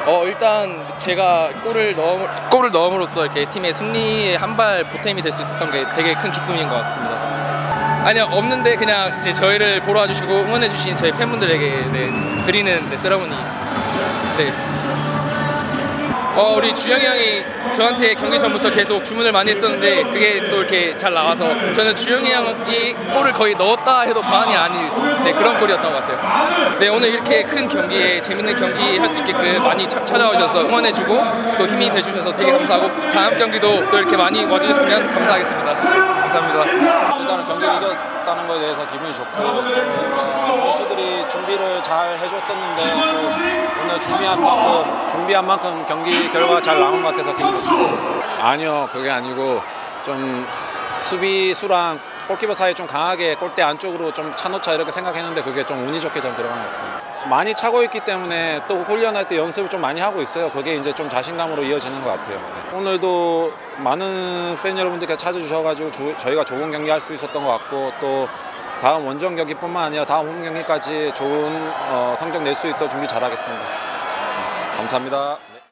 일단 제가 골을 넣음으로써 이렇게 팀의 승리에 한 발 보탬이 될 수 있었던 게 되게 큰 기쁨인 것 같습니다. 아니요, 없는데 그냥 이제 저희를 보러 와주시고 응원해주신 저희 팬분들에게 드리는 세레모니. 네. 우리 주영이 형이 저한테 경기 전부터 계속 주문을 많이 했었는데 그게 또 이렇게 잘 나와서 저는 주영이 형이 골을 거의 넣었다 해도 과언이 아닐 그런 골이었던 것 같아요. 네, 오늘 이렇게 큰 경기에 재밌는 경기 할 수 있게끔 많이 찾아와 주셔서 응원해주고 또 힘이 돼주셔서 되게 감사하고 다음 경기도 또 이렇게 많이 와주셨으면 감사하겠습니다. 감사합니다. 일단은 경기 이겼다는 거에 대해서 기분이 좋고 선수들이 준비를 잘 해줬었는데 오늘 준비한 만큼 경기 결과가 잘 나온 것 같아서 기분 좋습니다. 아니요, 그게 아니고 좀 수비수랑 골키퍼 사이에 좀 강하게 골대 안쪽으로 좀 차놓자 이렇게 생각했는데 그게 좀 운이 좋게 전 들어간 것 같습니다. 많이 차고 있기 때문에 또 훈련할 때 연습을 좀 많이 하고 있어요. 그게 이제 좀 자신감으로 이어지는 것 같아요. 오늘도 많은 팬 여러분들께서 찾아주셔가지고 저희가 좋은 경기 할 수 있었던 것 같고 또 다음 원정 경기뿐만 아니라 다음 홈 경기까지 좋은 성적 낼 수 있도록 준비 잘하겠습니다. 감사합니다.